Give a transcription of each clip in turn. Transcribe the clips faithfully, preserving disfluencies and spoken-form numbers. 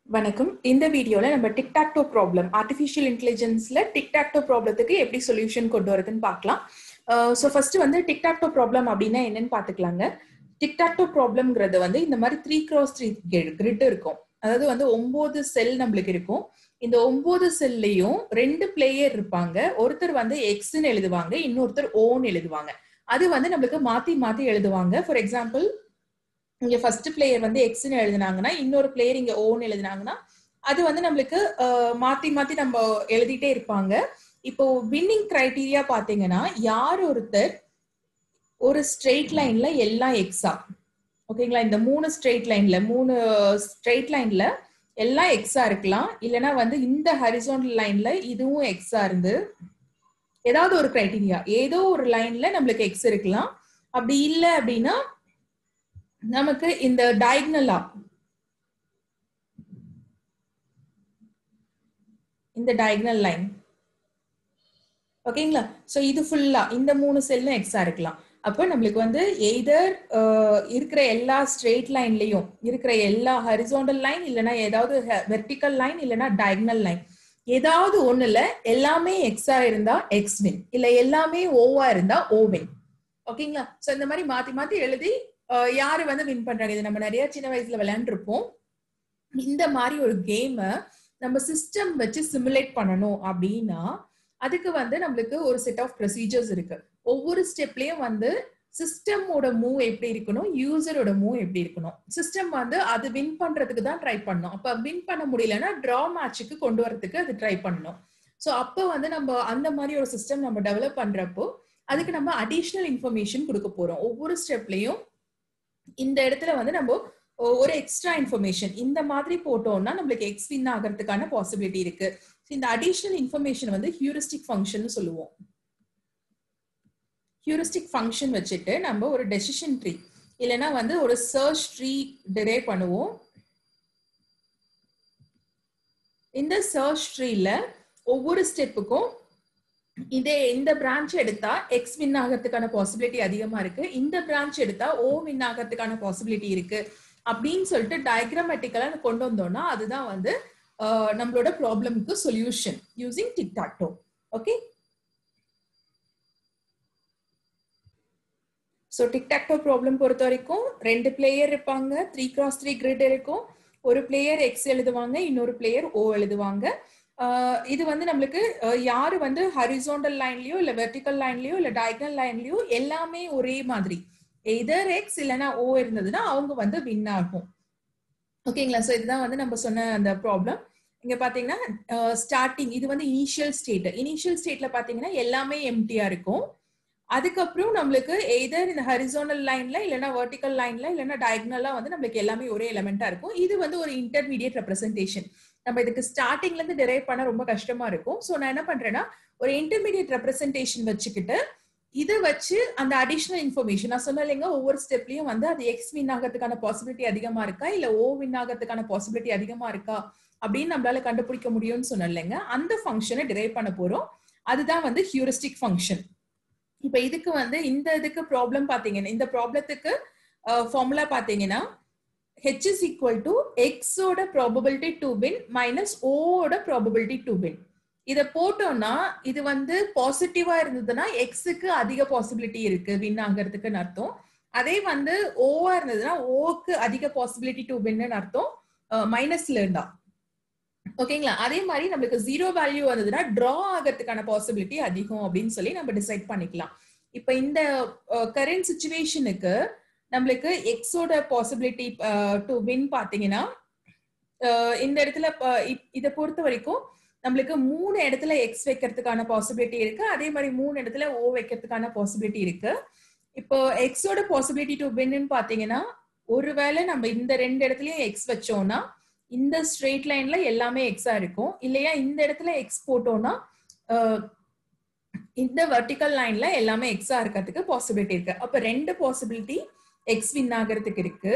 வணக்கம். இந்த வீடியோல நம்ம tic tac toe problem artificial இன்டெலிஜென்ஸ்ல டிக் டாக் டோ ப்ராப்ளத்துக்கு எப்படி சொல்யூஷன் கொண்டு வரதுன்னு பார்க்கலாம். ஸோ ஃபர்ஸ்ட் வந்து டிக் டாக் டோ ப்ராப்ளம் அப்படின்னா என்னன்னு பார்த்துக்கலாங்க. டிக் டாக் டோ ப்ராப்ளம்ங்கிறது வந்து இந்த மாதிரி த்ரீ கிராஸ் த்ரீ கிரிட் இருக்கும். அதாவது வந்து ஒன்பது செல் நம்மளுக்கு இருக்கும். இந்த ஒன்பது செல்லையும் ரெண்டு பிளேயர் இருப்பாங்க. ஒருத்தர் வந்து எக்ஸ்ன்னு எழுதுவாங்க, இன்னொருத்தர் ஓன்னு எழுதுவாங்க. அது வந்து நம்மளுக்கு மாத்தி மாத்தி எழுதுவாங்க. ஃபார் எக்ஸாம்பிள், இங்க ஃபர்ஸ்ட் பிளேயர் வந்து எக்ஸ்ன்னு எழுதினாங்கன்னா இன்னொரு பிளேயர் இங்க ஓன்னு எழுதினாங்கன்னா அது வந்து நம்மளுக்கு மாத்தி மாத்தி நம்ம எழுதிட்டே இருப்பாங்க. இப்போ வின்னிங் கிரைட்டீரியா பாத்தீங்கன்னா, யார் ஒருத்தர் ஒரு ஸ்ட்ரெயிட் லைன்ல எல்லாம் எக்ஸா, ஓகேங்களா, இந்த மூணு ஸ்ட்ரெயிட் லைன்ல மூணு ஸ்ட்ரெயிட் லைன்ல எல்லாம் எக்ஸா இருக்கலாம், இல்லைன்னா வந்து இந்த ஹரிசாண்டல் லைன்ல இதுவும் எக்ஸா இருந்து ஏதாவது ஒரு கிரைட்டீரியா ஏதோ ஒரு லைன்ல நம்மளுக்கு எக்ஸ் இருக்கலாம். அப்படி இல்லை அப்படின்னா நமக்கு இந்த டயகனலா இந்த டயகனல் லைன், ஓகேங்களா, சோ இது ஃபுல்லா இந்த மூணு செல்லும் எக்ஸா இருக்கலாம். அப்போ நம்மளுக்கு வந்து எய்தர் இருக்கிற எல்லா ஸ்ட்ரெயிட் லைன்லயும் இருக்கிற எல்லா ஹரிசாண்டல் லைன், இல்லைன்னா ஏதாவது வெர்டிக்கல் லைன், இல்லைன்னா டயகனல் லைன், ஏதாவது ஒண்ணுல எல்லாமே எக்ஸா இருந்தா எக்ஸ் வின், இல்ல எல்லாமே ஓவா இருந்தா ஓ வின். ஓகேங்களா, சோ இந்த மாதிரி மாத்தி மாத்தி எழுதி யாரு வந்து வின் பண்றாங்க. இது நம்ம நிறைய சின்ன வயசுல விளையாண்டுருப்போம். இந்த மாதிரி ஒரு கேமை நம்ம சிஸ்டம் வச்சு சிமுலேட் பண்ணணும் அப்படின்னா அதுக்கு வந்து நம்மளுக்கு ஒரு செட் ஆஃப் ப்ரொசீஜர்ஸ் இருக்கு. ஒவ்வொரு ஸ்டெப்லயும் வந்து சிஸ்டமோட மூவ் எப்படி இருக்கணும், யூசரோட மூவ் எப்படி இருக்கணும். சிஸ்டம் வந்து அது வின் பண்றதுக்கு தான் ட்ரை பண்ணணும். அப்ப வின் பண்ண முடியலன்னா டிரா மேட்சுக்கு கொண்டு வரதுக்கு அது ட்ரை பண்ணணும். ஸோ அப்போ வந்து நம்ம அந்த மாதிரி ஒரு சிஸ்டம் நம்ம டெவலப் பண்றப்போ அதுக்கு நம்ம அடிஷ்னல் இன்ஃபர்மேஷன் கொடுக்க போறோம். ஒவ்வொரு ஸ்டெப்லயும் இந்த இடத்துல வந்து நம்ம ஒரு எக்ஸ்ட்ரா இன்ஃபர்மேஷன் இந்த மாதிரி போட்டோம்னா நம்மளுக்கு எக்ஸ் வின் ஆகிறதுக்கான பாசிபிலிட்டி இருக்கு. இந்த அடிஷனல் இன்ஃபர்மேஷன் வந்து ஹியூரிஸ்டிக் ஃபங்க்ஷன் சொல்லுவோம். ஹியூரிஸ்டிக் ஃபங்க்ஷன் வச்சுட்டு நம்ம ஒரு டெசிஷன் ட்ரீ இல்லைன்னா வந்து ஒரு சர்ச் ட்ரீ டிரைவ் பண்ணுவோம். இந்த சர்ச் ட்ரீல ஒவ்வொரு ஸ்டெப்புக்கும் இதே இந்த பிரான்ச் எடுத்தா எக்ஸ் வின் ஆகிறதுக்கான பாசிபிலிட்டி அதிகமா இருக்கு, இந்த பிரான்ச் எடுத்தா ஓ வின் ஆகிறதுக்கான பாசிபிலிட்டி இருக்கு அப்படின்னு சொல்லிட்டு டயக்ராமேட்டிக்கலா கொண்டு வந்தோம்னா அதுதான் வந்து நம்மளோட ப்ராப்ளம்க்கு solution using tic tac toe. Okay, so tic tac toe problem பொறுத்த வரைக்கும் ரெண்டு பிளேயர் இருப்பாங்க, த்ரீ கிராஸ் த்ரீ கிரிட் இருக்கும். ஒரு பிளேயர் எக்ஸ் எழுதுவாங்க, இன்னொரு பிளேயர் ஓ எழுதுவாங்க. இது வந்து நம்மளுக்கு யாரு வந்து ஹரிசாண்டல் லைன்லயோ இல்ல வெர்டிக்கல் லைன்லயோ இல்ல டயகனல் லைன்லயோ எல்லாமே ஒரே மாதிரி எதர் எக்ஸ் இல்லைன்னா ஓ இருந்ததுன்னா அவங்க வந்து வின் ஆகும். ஓகேங்களா, சோ இதுதான் வந்து நம்ம சொன்ன அந்த ப்ராப்ளம். இங்க பாத்தீங்கன்னா ஸ்டார்டிங் இது வந்து இனிஷியல் ஸ்டேட். இனிஷியல் ஸ்டேட்ல பாத்தீங்கன்னா எல்லாமே எம்டியா இருக்கும். அதுக்கப்புறம் நம்மளுக்கு எய்தர் இந்த ஹரிசாண்டல் லைன்ல இல்லைன்னா வெர்டிக்கல் லைன்ல இல்லைன்னா டயகனலா வந்து நம்மளுக்கு எல்லாமே ஒரே எலிமெண்டா இருக்கும். இது வந்து ஒரு இன்டர்மீடியட் ரெப்ரசன்டேஷன். நம்ம இதுக்கு ஸ்டார்டிங்ல இருந்து டிரைவ் பண்ண ரொம்ப கஷ்டமா இருக்கும். ஸோ நான் என்ன பண்றேன்னா ஒரு இன்டர்மீடியட் ரெப்ரசன்டேஷன் வச்சுக்கிட்டு இதை வச்சு அந்த அடிஷனல் இன்ஃபர்மேஷன் நான் சொன்ன இல்லைங்க, ஒவ்வொரு ஸ்டெப்லயும் வந்து அது எக்ஸ் வின் ஆகிறதுக்கான பாசிபிலிட்டி அதிகமா இருக்கா இல்ல ஓ வின் ஆகிறதுக்கான பாசிபிலிட்டி அதிகமா இருக்கா அப்படின்னு நம்மளால கண்டுபிடிக்க முடியும்னு சொன்ன இல்லைங்க, அந்த ஃபங்க்ஷனை டிரைவ் பண்ண போறோம். அதுதான் வந்து ஹியூரிஸ்டிக் ஃபங்க்ஷன். இப்ப இதுக்கு வந்து இந்த இதுக்கு ப்ராப்ளம் பாத்தீங்கன்னா இந்த ப்ராப்ளத்துக்கு ஃபார்முலா பாத்தீங்கன்னா h is equal to x ஓட probability to win minus o ஓட probability to win. இத போட்டோம்னா இது வந்து பாசிட்டிவா இருந்ததுன்னா எக்ஸுக்கு அதிக பாசிபிலிட்டி இருக்கு வின் ஆகிறதுக்குன்னு அர்த்தம். அதே வந்து ஓவா இருந்ததுன்னா ஓக்கு அதிக பாசிபிலிட்டி டு வின்னு அர்த்தம் மைனஸ்ல இருந்தா. ஓகேங்களா, அதே மாதிரி நம்மளுக்கு ஜீரோ வேல்யூ வந்ததுன்னா டிரா ஆகிறதுக்கான பாசிபிலிட்டி அதிகம் அப்படின்னு சொல்லி நம்ம டிசைட் பண்ணிக்கலாம். இப்ப இந்த கரண்ட் சிச்சுவேஷனுக்கு நம்மளுக்கு எக்ஸோட பாசிபிலிட்டி டு வின் பாத்தீங்கன்னா இந்த இடத்துல இதை பொறுத்த வரைக்கும் நம்மளுக்கு மூணு இடத்துல எக்ஸ் வைக்கிறதுக்கான பாசிபிலிட்டி இருக்கு, அதே மாதிரி மூணு இடத்துல ஓ வைக்கிறதுக்கான பாசிபிலிட்டி இருக்கு. இப்போ எக்ஸோட பாசிபிலிட்டி டு வின்னு பாத்தீங்கன்னா ஒருவேளை நம்ம இந்த ரெண்டு இடத்துலயும் எக்ஸ் வச்சோம்னா இந்த ஸ்ட்ரெயிட் லைன்ல எல்லாமே எக்ஸா இருக்கும், இல்லையா இந்த இடத்துல எக்ஸ் போட்டோம்னா இந்த வெர்டிக்கல் லைன்ல எல்லாமே எக்ஸா இருக்கிறதுக்கு பாசிபிலிட்டி இருக்கு. அப்ப ரெண்டு பாசிபிலிட்டி எக்ஸ் வின் ஆகிறதுக்கு இருக்கு.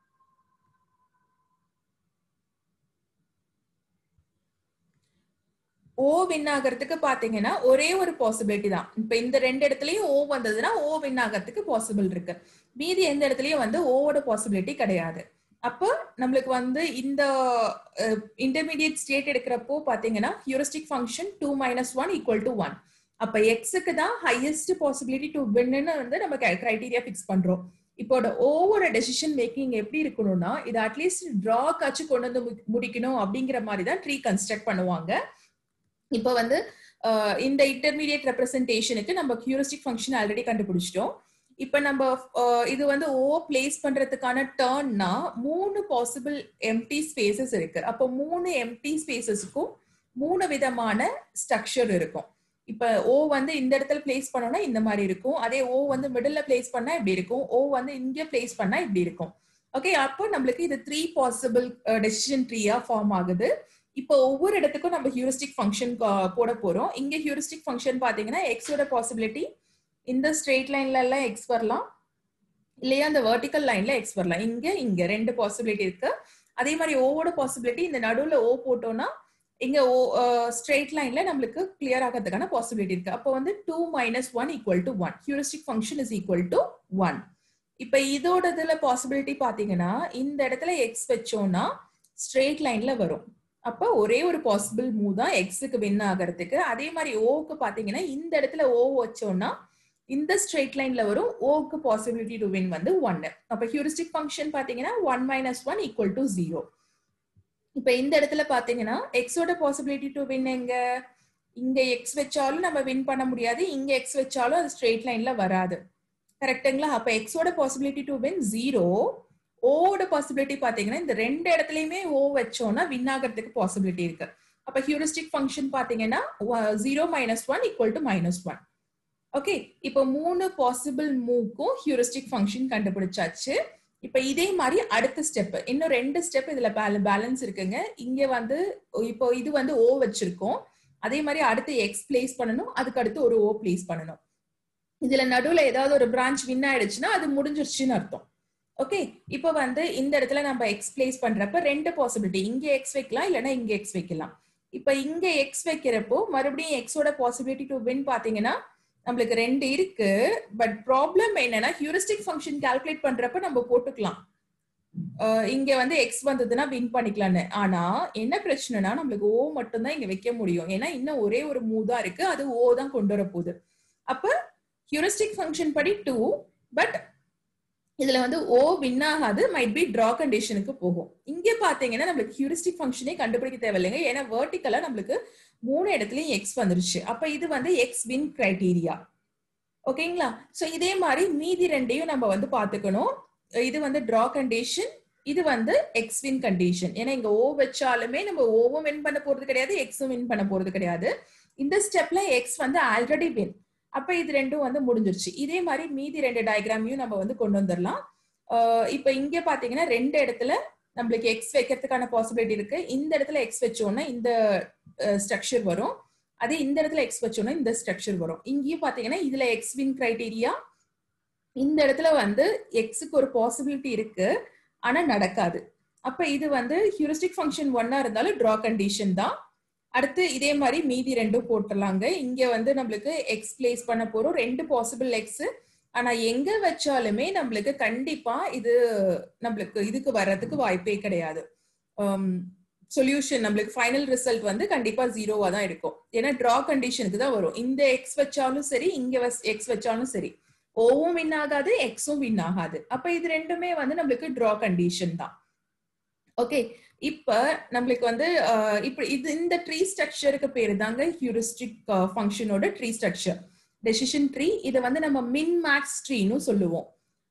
ஓ வின் ஆகிறதுக்கு பாத்தீங்கன்னா ஒரே ஒரு பாசிபிலிட்டி தான். இப்ப இந்த ரெண்டு இடத்துலயும் ஓ வந்ததுன்னா ஓ வின் ஆகிறதுக்கு பாசிபிள் இருக்கு, மீதி எந்த இடத்துலயும் வந்து ஓவோட பாசிபிலிட்டி கிடையாது. அப்ப நம்மளுக்கு வந்து இந்த இன்டர்மீடியட் ஸ்டேட் எடுக்கிறப்போ பாத்தீங்கன்னா heuristic function two minus one equal to one. அப்ப எக்ஸுக்கு தான் ஹையஸ்ட் பாசிபிலிட்டி டு வின்னு வந்து நம்ம கிரைட்டீரியா பிக்ஸ் பண்றோம். இப்போ ஓவர டெசிஷன் மேக்கிங் எப்படி இருக்கணும்னா இது அட்லீஸ்ட் டிரா காச்சு கொண்டு வந்து முடிக்கணும் அப்படிங்கிற மாதிரி தான் ட்ரீ கன்ஸ்ட்ரக்ட் பண்ணுவாங்க. இப்போ வந்து இந்த இன்டர்மீடியட் ரெப்ரசன்டேஷனுக்கு நம்ம ஹியூரிஸ்டிக் ஃபங்க்ஷன் ஆல்ரெடி கண்டுபிடிச்சிட்டோம். இப்ப நம்ம இது வந்து ஓ பிளேஸ் பண்றதுக்கான டர்ன்னா மூணு பாசிபிள் எம்டி ஸ்பேசஸ் இருக்கு. அப்போ மூணு எம்டி ஸ்பேசஸ்க்கும் மூணு விதமான ஸ்ட்ரக்சர் இருக்கும். இப்ப ஓ வந்து இந்த இடத்துல பிளேஸ் பண்ணோம்னா இந்த மாதிரி இருக்கும். அதே ஓ வந்து மிடில்ல பிளேஸ் பண்ணா இப்படி இருக்கும். ஓ வந்து இங்க பிளேஸ் பண்ணா இப்படி இருக்கும். ஓகே, அப்போ நம்மளுக்கு இது த்ரீ பாசிபிள் டெசிஷன் ட்ரீயா ஃபார்ம் ஆகுது. இப்போ ஒவ்வொரு இடத்துக்கும் நம்ம ஹியூரிஸ்டிக் ஃபங்க்ஷன் போட போறோம். இங்க ஹியூரிஸ்டிக் ஃபங்க்ஷன் பாத்தீங்கன்னா எக்ஸோட பாசிபிலிட்டி இந்த ஸ்ட்ரெயிட் லைன்ல எல்லாம் எக்ஸ் வரலாம், இல்லையா அந்த வெர்டிக்கல் லைன்ல எக்ஸ் வரலாம். இங்க இங்க ரெண்டு பாசிபிலிட்டி இருக்கு. அதே மாதிரி ஓவோட பாசிபிலிட்டி இந்த நடுவுல ஓ போட்டோம்னா இங்க ஓ ஸ்ட்ரெயிட் லைன்ல நம்மளுக்கு கிளியர் ஆகிறதுக்கான பாசிபிலிட்டி இருக்கு. அப்போ வந்து two minus one equal to one. Heuristic function is equal to one. இப்ப இதோட இதுல பாசிபிலிட்டி பாத்தீங்கன்னா இந்த இடத்துல எக்ஸ் வச்சோம்னா ஸ்ட்ரெயிட் லைன்ல வரும். அப்ப ஒரே ஒரு பாசிபிள் மூவ் தான் எக்ஸுக்கு வின் ஆகிறதுக்கு. அதே மாதிரி ஓக்கு பாத்தீங்கன்னா இந்த இடத்துல ஓ வச்சோம்னா இந்த ஸ்ட்ரெயிட் லைன்ல வரும். ஓக்கு பாசிபிலிட்டி டு வின் வந்து ஒன்னு. அப்ப ஹியூரிஸ்டிக் ஃபங்க்ஷன் பாத்தீங்கன்னா one minus one equal to zero. இப்ப இந்த இடத்துல பாத்தீங்கன்னா எக்ஸோட பாசிபிலிட்டி டு வின் எங்க, இங்க எக்ஸ் வச்சாலும் நம்ம வின் பண்ண முடியாது, இங்க எக்ஸ் வச்சாலும் அது ஸ்ட்ரெயிட் லைன்ல வராது. கரெக்டுங்களா? அப்ப எக்ஸோட பாசிபிலிட்டி டு வின் ஜீரோ. ஓட பாசிபிலிட்டி பாத்தீங்கன்னா இந்த ரெண்டு இடத்துலயுமே ஓ வச்சோம்னா வின் ஆகிறதுக்கு பாசிபிலிட்டி இருக்கு. அப்ப ஹியூரிஸ்டிக் ஃபங்க்ஷன் பாத்தீங்கன்னா zero minus one equal to minus one. Okay, இப்போ மூணு பாசிபிள் மூவ்க்கும் ஹியூரிஸ்டிக் ஃபங்க்ஷன் கண்டுபிடிச்சாச்சு. இப்ப இதே மாதிரி அடுத்த ஸ்டெப் இன்னும் ரெண்டு ஸ்டெப் இதுல பேலன்ஸ் இருக்குங்க. இங்க வந்து இப்போ இது வந்து ஓ வச்சிருக்கோம். அதே மாதிரி அடுத்து எக்ஸ் பிளேஸ் பண்ணணும், அதுக்கு அடுத்து ஒரு ஓ பிளேஸ் பண்ணணும். இதுல நடுவுல ஏதாவது ஒரு பிரான்ச் வின் ஆயிடுச்சுன்னா அது முடிஞ்சிருச்சுன்னு அர்த்தம். ஓகே, இப்போ வந்து இந்த இடத்துல நம்ம எக்ஸ் பிளேஸ் பண்றப்ப ரெண்டு பாசிபிலிட்டி, இங்க எக்ஸ் வைக்கலாம் இல்லைன்னா இங்க எக்ஸ் வைக்கலாம். இப்ப இங்க எக்ஸ் வைக்கிறப்போ மறுபடியும் எக்ஸோட பாசிபிலிட்டி டு வின் பாத்தீங்கன்னா நம்மளுக்கு ரெண்டு இருக்கு. பட் ப்ராப்ளம் என்னன்னா ஹியூரிஸ்டிக் ஃபங்க்ஷன் கால்குலேட் பண்றப்ப நம்ம போட்டுக்கலாம் இங்க வந்து எக்ஸ் வந்ததுன்னா வின் பண்ணிக்கலாம்னு. ஆனா என்ன பிரச்சனைனா நம்மளுக்கு ஓ மட்டும் தான் இங்க வைக்க முடியும். ஏன்னா இன்னும் ஒரே ஒரு மூவ் தான் இருக்கு, அது ஓ தான் கொண்டு வர போகுது. அப்ப ஹியூரிஸ்டிக் ஃபங்க்ஷன் படி டூ, பட் இதுல வந்து ஓ வின் ஆகாது, மைட் பி டிரா கண்டிஷனுக்கு போகும். இங்க பாத்தீங்கன்னா நம்மளுக்கு ஹியூரிஸ்டிக் ஃபங்க்ஷனே கண்டுபிடிக்க தேவையில்லைங்க. ஏன்னா வெர்டிகலா நம்மளுக்கு மூணு இடத்துலயும் எக்ஸ் வந்துருச்சு. அப்ப இது வந்து எக்ஸ் வின் கிரைட்டீரியா. ஓகேங்களா? சோ இதே மாதிரி மீதி ரெண்டையும் நம்ம வந்து பாத்துக்கணும். இது வந்து டிரா கண்டிஷன், இது வந்து எக்ஸ் வின் கண்டிஷன். ஏன்னா இங்க ஓ வச்சாலுமே நம்ம ஓவும் வின் பண்ண போறது கிடையாது, எக்ஸும் வின் பண்ண போறது கிடையாது. இந்த ஸ்டெப்ல எக்ஸ் வந்து ஆல்ரெடி வின். அப்ப இது ரெண்டும் வந்து முடிஞ்சிருச்சு. இதே மாதிரி மீதி ரெண்டு டயக்ராமையும் நம்ம வந்து கொண்டு வந்துடலாம். இப்ப இங்க பாத்தீங்கன்னா ரெண்டு இடத்துல நம்மளுக்கு எக்ஸ் வைக்கிறதுக்கான பாசிபிலிட்டி இருக்கு. இந்த இடத்துல எக்ஸ் வச்சோம்னா இந்த ஸ்ட்ரக்சர் வரும், அதே இந்த இடத்துல எக்ஸ் வச்சோம்னா இந்த ஸ்ட்ரக்சர் வரும். இங்கேயும் பாத்தீங்கன்னா இதுல எக்ஸ் வின் கிரைட்டீரியா, இந்த இடத்துல வந்து எக்ஸுக்கு ஒரு பாசிபிலிட்டி இருக்கு ஆனா நடக்காது. அப்ப இது வந்து ஹியூரிஸ்டிக் ஃபங்க்ஷன் ஒன்னா இருந்தாலும் டிரா கண்டிஷன் தான். அடுத்து இதே மாதிரி மீதி ரெண்டும் போட்டுடலாங்க. இங்க வந்து நம்மளுக்கு எக்ஸ் பிளேஸ் பண்ண போறோம், ரெண்டு பாசிபிள் எக்ஸ். ஆனா எங்க வச்சாலுமே நம்மளுக்கு கண்டிப்பா இது நம்மளுக்கு இதுக்கு வர்றதுக்கு வாய்ப்பே கிடையாது. சொல்யூஷன் நம்மளுக்கு ஃபைனல் ரிசல்ட் வந்து கண்டிப்பா ஜீரோவா தான் இருக்கும். ஏன்னா டிரா கண்டிஷனுக்கு தான் வரும். இந்த எக்ஸ் வச்சாலும் சரி, இங்க எக்ஸ் வச்சாலும் சரி, ஓவும் வின் ஆகாது, எக்ஸும் வின் ஆகாது. அப்ப இது ரெண்டுமே வந்து நம்மளுக்கு டிரா கண்டிஷன் தான். ஓகே, இப்ப நம்மளுக்கு வந்து இப்ப இது இந்த ட்ரீ ஸ்ட்ரக்சருக்கு பேரு தாங்க ஹியூரிஸ்டிக் ஃபங்க்ஷனோட ட்ரீ ஸ்ட்ரக்சர், டெசிஷன் ட்ரீ. இதை வந்து நம்ம மின் மேக்ஸ் ட்ரீன்னு சொல்லுவோம்.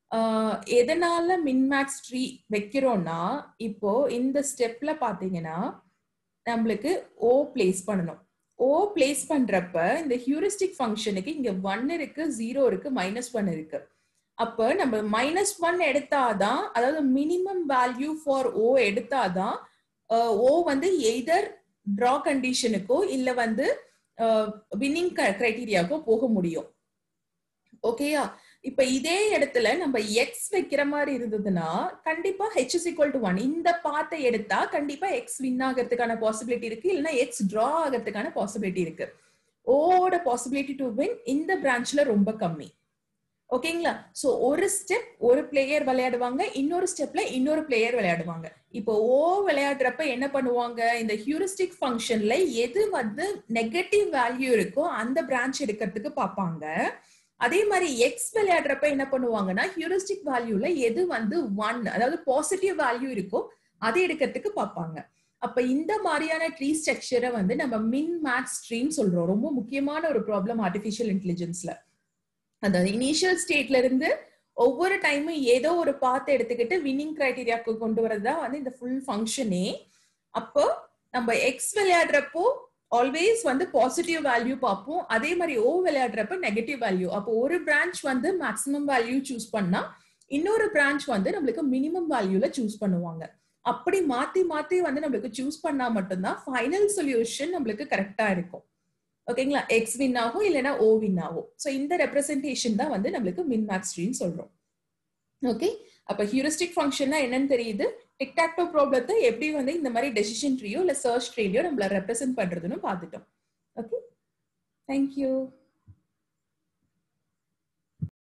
எதனால மின் மேக்ஸ் ட்ரீ வைக்கிறோம்னா, இப்போ இந்த ஸ்டெப்ல பாத்தீங்கன்னா நம்மளுக்கு ஓ பிளேஸ் பண்ணணும். ஓ பிளேஸ் பண்றப்ப இந்த ஹியூரிஸ்டிக் ஃபங்க்ஷனுக்கு இங்க ஒன் இருக்கு, ஜீரோ இருக்கு, மைனஸ் ஒன் இருக்கு. அப்ப நம்ம மைனஸ் ஒன் எடுத்தாதான், அதாவது மினிமம் வேல்யூ ஃபார் ஓ எடுத்தாதான் ஓ வந்து எய்தர் டிரா கண்டிஷனுக்கோ இல்ல வந்து வின்னிங் கிரைட்டீரியாக்கோ போக முடியும். ஓகேயா? இப்ப இதே இடத்துல நம்ம எக்ஸ் வைக்கிற மாதிரி இருந்ததுன்னா கண்டிப்பா H is equal to one இந்த பாத்தை எடுத்தா கண்டிப்பா எக்ஸ் வின் ஆகிறதுக்கான பாசிபிலிட்டி இருக்கு, இல்லைன்னா எக்ஸ் டிரா ஆகிறதுக்கான பாசிபிலிட்டி இருக்கு. ஓட பாசிபிலிட்டி டு வின் இந்த பிரான்ச்ல ரொம்ப கம்மி. ஓகேங்களா? சோ ஒரு ஸ்டெப் ஒரு பிளேயர் விளையாடுவாங்க, இன்னொரு ஸ்டெப்ல இன்னொரு பிளேயர் விளையாடுவாங்க. இப்போ ஓ விளையாடுறப்ப என்ன பண்ணுவாங்க, இந்த ஹியூரிஸ்டிக் ஃபங்க்ஷன்ல எது வந்து நெகட்டிவ் வேல்யூ இருக்கோ அந்த பிரான்ச் எடுக்கிறதுக்கு பார்ப்பாங்க. அதே மாதிரி எக்ஸ் விளையாடுறப்ப என்ன பண்ணுவாங்கன்னா ஹியூரிஸ்டிக் வேல்யூல எது வந்து ஒன் அதாவது பாசிட்டிவ் வேல்யூ இருக்கோ அதை எடுக்கிறதுக்கு பார்ப்பாங்க. அப்ப இந்த மாதிரியான ட்ரீ ஸ்ட்ரக்சரை வந்து நம்ம மின் மேக்ஸ் ட்ரீன்னு சொல்றோம். ரொம்ப முக்கியமான ஒரு ப்ராப்ளம் ஆர்டிஃபிஷியல் இன்டெலிஜென்ஸ்ல. அதாவது இனிஷியல் ஸ்டேட்ல இருந்து ஒவ்வொரு டைமும் ஏதோ ஒரு பாத் எடுத்துக்கிட்டு வின்னிங் கிரைட்டீரியாவுக்கு கொண்டு வரதுதான் வந்து இந்த ஃபுல் ஃபங்க்ஷனே. அப்போ நம்ம எக்ஸ் விளையாடுறப்போ ஆல்வேஸ் வந்து பாசிட்டிவ் வேல்யூ பார்ப்போம், அதே மாதிரி ஓ விளையாடுறப்ப நெகட்டிவ் வேல்யூ. அப்போ ஒரு பிரான்ச் வந்து மேக்ஸிமம் வேல்யூ சூஸ் பண்ணா இன்னொரு பிரான்ச் வந்து நம்மளுக்கு மினிமம் வேல்யூல சூஸ் பண்ணுவாங்க. அப்படி மாத்தி மாத்தி வந்து நம்மளுக்கு சூஸ் பண்ணா மட்டும்தான் ஃபைனல் சொல்யூஷன் நம்மளுக்கு கரெக்டா இருக்கும். ஓகேங்களா? எக்ஸ் வின் ஆகும் இல்லைன்னா ஓ வின் ஆகும். ஸோ இந்த ரெப்ரசன்டேஷன் தான் வந்து நம்மளுக்கு மின் மேக்ஸ் ட்ரீன்னு சொல்றோம். ஓகே, அப்ப ஹியூரிஸ்டிக் ஃபங்க்ஷன்னா என்னன்னு தெரியுது. டிக் டாக் டோ ப்ராப்ளத்தை எப்படி வந்து இந்த மாதிரி டெசிஷன் ட்ரீயோ இல்ல சர்ச் ட்ரீயோ நம்மள ரெப்ரசென்ட் பண்றதுன்னு பார்த்துட்டோம். Okay, thank you.